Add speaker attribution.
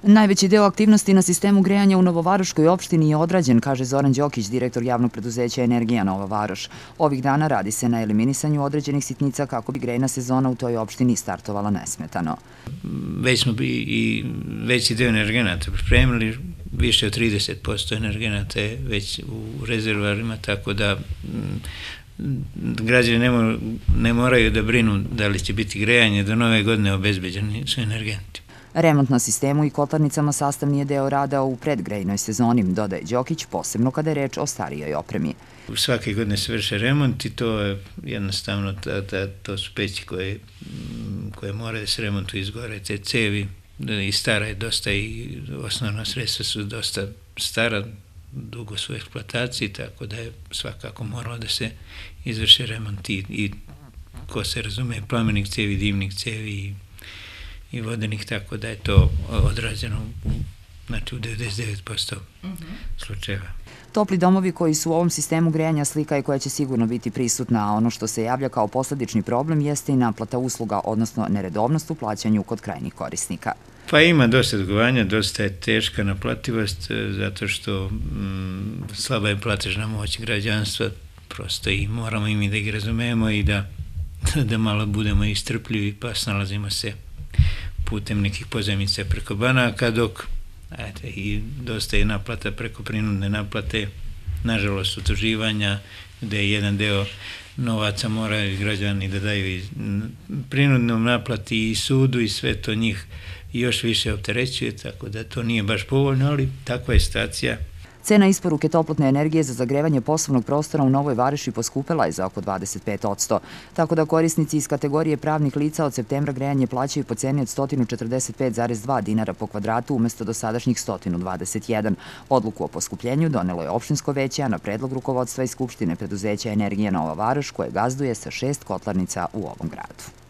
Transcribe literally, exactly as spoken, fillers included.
Speaker 1: Najveći deo aktivnosti na sistemu grejanja u Novovaroškoj opštini je odrađen, kaže Zoran Đokić, direktor javnog preduzeća Energija Nova Varoš. Ovih dana radi se na eliminisanju određenih sitnica kako bi grejna sezona u toj opštini startovala nesmetano.
Speaker 2: Već smo i veći deo energenata pripremili, više od trideset posto energenata je već u rezervoarima, tako da građani ne moraju da brinu da li će biti grejanje, do nove godine obezbeđeni su energenti.
Speaker 1: Remont na sistemu i kotlarnicama sastavni je deo rada u predgrejnoj sezoni, dodaje Đokić, posebno kada je reč o starijoj opremi.
Speaker 2: Svake godine se vrše remont i to je jednostavno, to su peći koje moraju da se remontuju izgore, te cevi, i stara je dosta i osnovna sredstva su dosta stara, dugo su u eksploataciji, tako da je svakako moralo da se izvrše remont i ko se razume, plamenih cevi, dimnih cevi i i vodenih, tako da je to odrađeno u devedeset devet posto slučajeva.
Speaker 1: Topli domovi koji su u ovom sistemu grejanja slika je koja će sigurno biti prisutna, a ono što se javlja kao posledični problem jeste i naplata usluga, odnosno neredovnost u plaćanju kod krajnjih korisnika.
Speaker 2: Pa ima dosta dugovanja, dosta je teška naplativost, zato što slaba je platežna moć građanstva, prosto i moramo i mi da ih razumemo i da malo budemo istrpljivi, pa snalazimo se putem nekih pozajmica preko banaka, dok i dosta je naplata preko prinudne naplate, nažalost utuživanja, gde jedan deo novaca moraju građani da daju prinudnom naplati i sudu i sve to njih još više opterećuje, tako da to nije baš povoljno, ali takva je situacija.
Speaker 1: Cena isporuke toplotne energije za zagrevanje poslovnog prostora u Novoj Varoši poskupela je za oko dvadeset pet posto, tako da korisnici iz kategorije pravnih lica od septembra grejanje plaćaju po ceni od sto četrdeset pet zarez dva dinara po kvadratu umesto dosadašnjih sto dvadeset jedan. Odluku o poskupljenju donelo je opštinsko veće, a na predlog rukovodstva i Skupštine preduzeća Energija Nova Varoš, koje gazduje sa šest kotlarnica u ovom gradu.